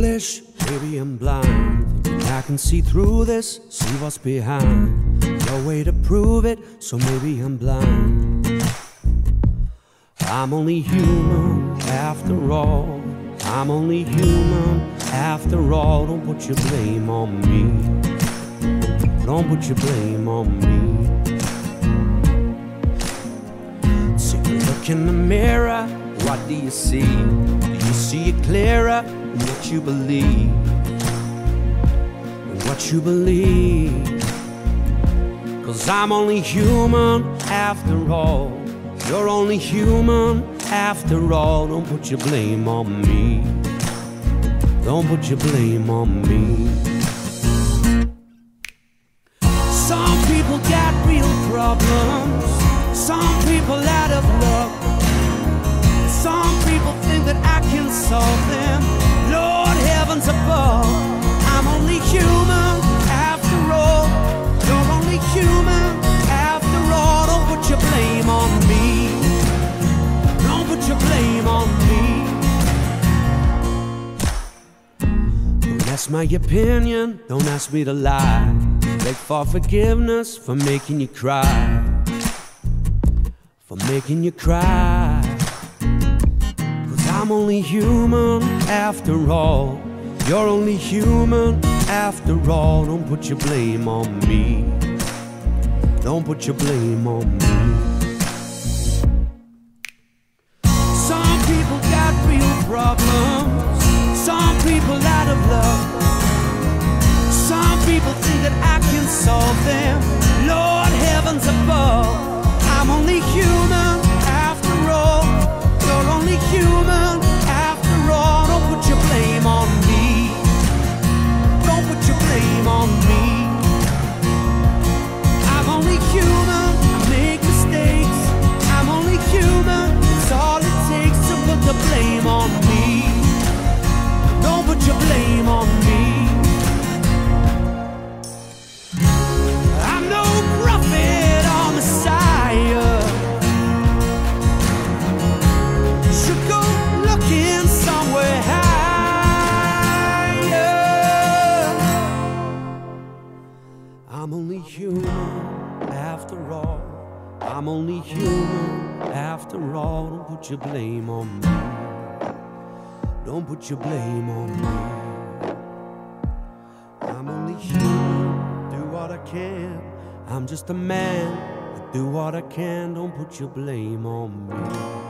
foolish, maybe I'm blind. Thinking I can see through this, see what's behind. No way to prove it, so maybe I'm blind. I'm only human after all. I'm only human after all. Don't put your blame on me. Don't put your blame on me. Take a look in the mirror. What do you see? Do you see it clearer in what you believe? In what you believe? 'Cause I'm only human after all. You're only human after all. Don't put your blame on me. Don't put your blame on me. Some people got real problems. Some people out of luck. Some people think that I can solve them. Lord heavens above, I'm only human after all. You're only human after all. Don't put your blame on me. Don't put your blame on me. Don't ask my opinion, don't ask me to lie. Beg for forgiveness for making you cry. For making you cry. 'Cause I'm only human after all. You're only human after all. Don't put your blame on me. Don't put your blame on me. Some people got real problems. Some people out of love. Some people think that I can solve them. Lord heavens above, I'm only human after all. You're only human after all. Don't put your blame on me. Don't put your blame on me. I'm only human, I make mistakes. I'm only human, it's all it takes to put the blame on me. Don't put your blame on me. I'm no prophet or Messiah. Should go looking somewhere higher. I'm only human after all. I'm only human after all. Don't put your blame on me. Don't put your blame on me. I'm only human, do what I can. I'm just a man, I do what I can. Don't put your blame on me.